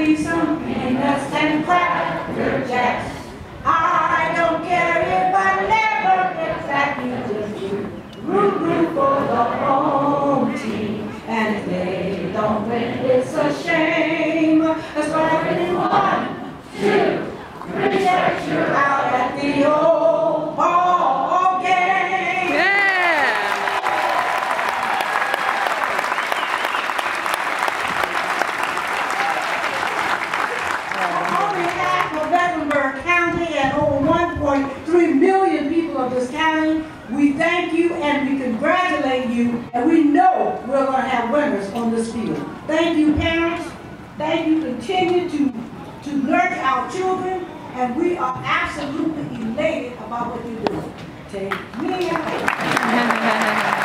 me some peanuts and cracker jacks. I don't care if I never get back. You just root for the home team. And if they don't win, it's a shame. That's why I've been 1, 2, 3 steps out at the old ball game. Yeah. On behalf of Mecklenburg County and over 1.3 million people of this county, we thank you and we congratulate you, and we know we're going to have winners on this field. Thank you, parents. Thank you. Continue to nurture our children, and we are absolutely elated about what you're doing. Take me out.